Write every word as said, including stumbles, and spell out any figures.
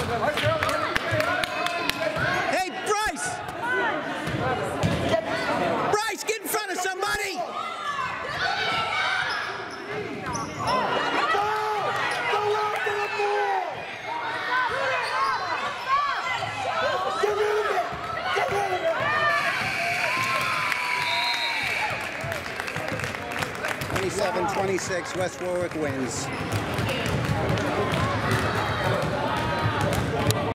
Hey, Bryce! Bryce, get in front of somebody! twenty-seven twenty-six, West Warwick wins.